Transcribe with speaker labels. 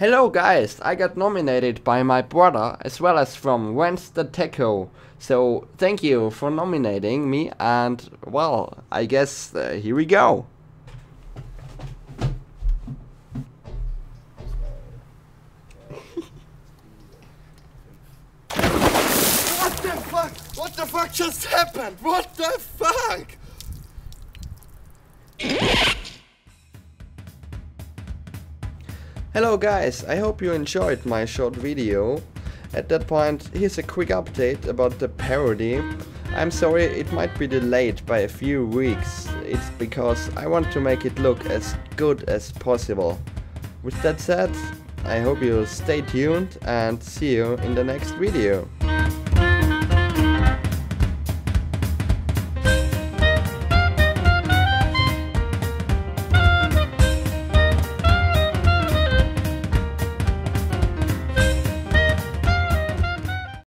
Speaker 1: Hello guys, I got nominated by my brother as well as from RenzTheTaco. So thank you for nominating me, and well, I guess here we go.
Speaker 2: What the fuck? What the fuck just happened? What the fuck?
Speaker 1: Hello guys, I hope you enjoyed my short video. At that point, here's a quick update about the parody. I'm sorry it might be delayed by a few weeks. It's because I want to make it look as good as possible. With that said, I hope you stay tuned and see you in the next video.